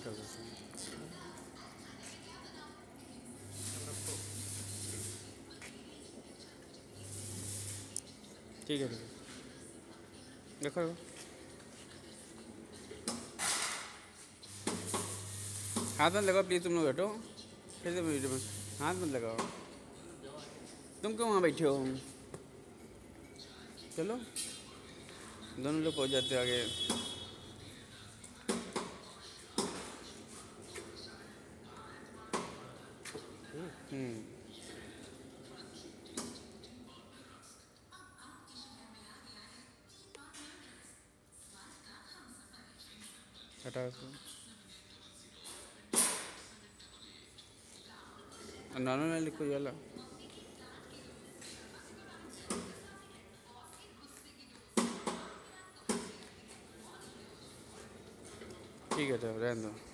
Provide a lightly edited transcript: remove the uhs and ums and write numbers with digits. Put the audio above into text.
कर देते हैं। ठीक है ठीक है, देखो हाथ मत लगाओ प्लीज़, तुम लोग हटो फिर से वीडियो में हाथ मत लगाओ। तुम क्यों वहाँ बैठे हो? चलो दोनों लोग पहुँच जाते आगे। हटाओ इसको, नॉर्मल लिखो ये वाला। ठीक है तो रहने दो।